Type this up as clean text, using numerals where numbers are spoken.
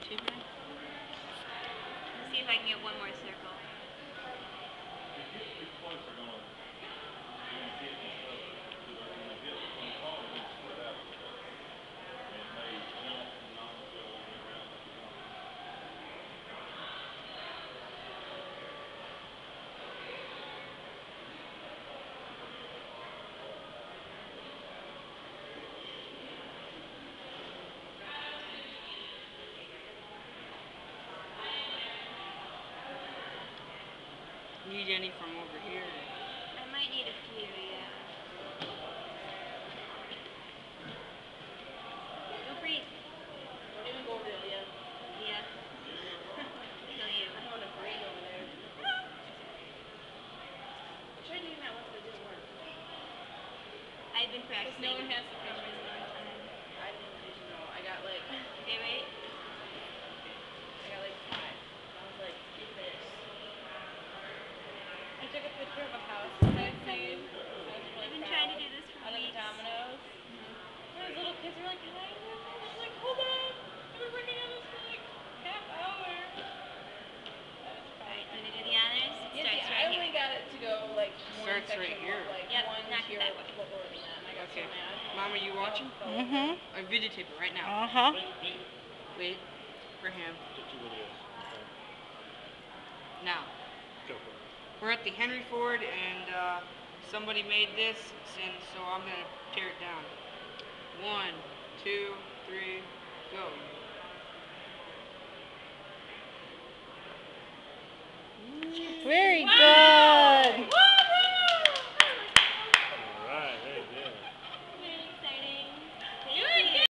videotaping? Let's see if I can get one more circle. Need any from over here? I might need a few, yeah. Go breathe. Don't even go over there, Leah. Yeah. Kill you. I don't want to breathe over there. I tried doing that once, but it didn't work. I've been practicing. No one has the cameras a long time. I didn't know. I got like... Okay, wait. I got like 5. I was like, get this. I took a picture of a house that I made. I've been trying to do this for out of the weeks. Dominos. Those little kids were like, can I do this? I was like, hold on. I've been working on this for like half hour. Alright, do you want to do the honors? It Yeah, starts see, right I only here. got it to go like one Starts section right here. like Yep, one knock it here that way. lower than that, and I got Okay. so mad. Mom, are you watching? Mm-hmm. I videotape it right now. Uh-huh. Wait for him. Get your videos. Okay. Now, Go for it. we're at the Henry Ford, and somebody made this, and so I'm gonna tear it down. 1, 2, 3, go. Very good.